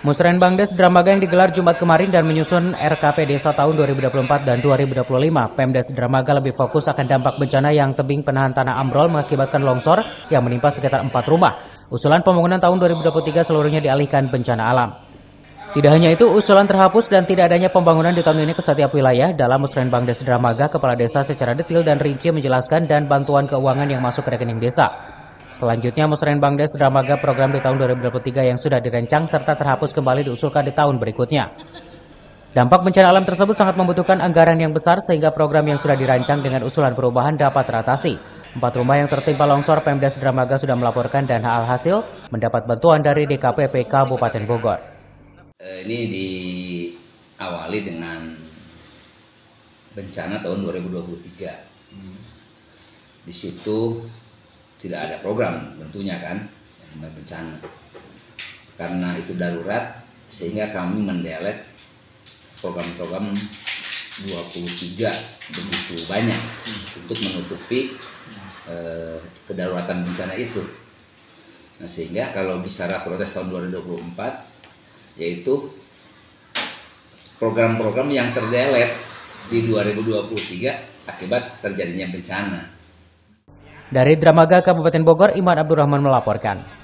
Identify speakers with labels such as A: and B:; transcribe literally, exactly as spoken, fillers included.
A: Musrenbangdes Dramaga yang digelar Jumat kemarin dan menyusun R K P Desa tahun dua ribu dua puluh empat dan dua ribu dua puluh lima, Pemdes Dramaga lebih fokus akan dampak bencana yang tebing penahan tanah ambrol mengakibatkan longsor yang menimpa sekitar empat rumah. Usulan pembangunan tahun dua ribu dua puluh tiga seluruhnya dialihkan bencana alam. Tidak hanya itu, usulan terhapus dan tidak adanya pembangunan di tahun ini ke setiap wilayah. Dalam Musrenbangdes Dramaga, Kepala Desa secara detail dan rinci menjelaskan dan bantuan keuangan yang masuk ke rekening desa. Selanjutnya, Musrenbangdes Dramaga program di tahun dua ribu dua puluh tiga yang sudah dirancang serta terhapus kembali diusulkan di tahun berikutnya. Dampak bencana alam tersebut sangat membutuhkan anggaran yang besar sehingga program yang sudah dirancang dengan usulan perubahan dapat teratasi. Empat rumah yang tertimpa longsor Pemdes Dramaga sudah melaporkan dan alhasil mendapat bantuan dari D K P P Kabupaten Bogor.
B: Ini diawali dengan bencana tahun dua ribu dua puluh tiga. Di situ tidak ada program tentunya kan yang bencana. Karena itu darurat sehingga kami mendelete program-program dua puluh tiga begitu banyak untuk menutupi eh, kedaruratan bencana itu. Nah, sehingga kalau bicara protes tahun dua ribu dua puluh empat yaitu program-program yang terdelete di dua ribu dua puluh tiga akibat terjadinya bencana.
A: Dari Dramaga Kabupaten Bogor, Iman Abdurrahman melaporkan.